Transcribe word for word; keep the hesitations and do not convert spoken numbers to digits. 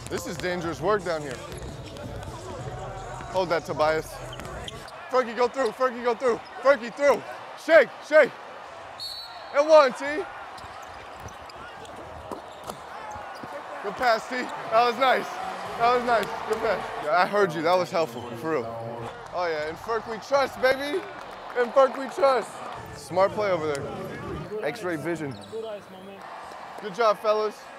This is dangerous work down here. Hold that, Tobias. Fergie, go through. Fergie, go through. Fergie, through. Shake, shake. And one, T. Good pass, T. That was nice. That was nice. Good pass. Yeah, I heard you. That was helpful, for real. Oh, yeah. In Ferg we trust, baby. In Ferg we trust. Smart play over there. X-ray vision. Good job, fellas.